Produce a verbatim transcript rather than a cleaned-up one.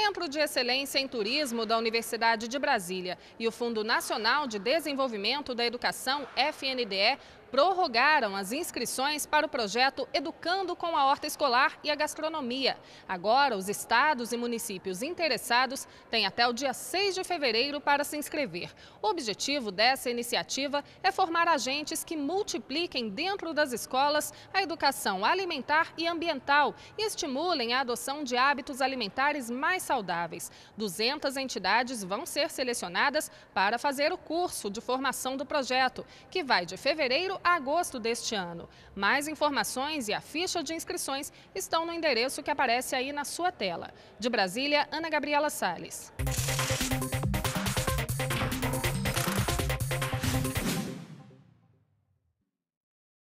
Centro de Excelência em Turismo da Universidade de Brasília e o Fundo Nacional de Desenvolvimento da Educação, F N D E, prorrogaram as inscrições para o projeto Educando com a Horta Escolar e a Gastronomia. Agora, os estados e municípios interessados têm até o dia seis de fevereiro para se inscrever. O objetivo dessa iniciativa é formar agentes que multipliquem dentro das escolas a educação alimentar e ambiental e estimulem a adoção de hábitos alimentares mais saudáveis. duzentas entidades vão ser selecionadas para fazer o curso de formação do projeto, que vai de fevereiro a agosto deste ano. Mais informações e a ficha de inscrições estão no endereço que aparece aí na sua tela. De Brasília, Ana Gabriela Salles.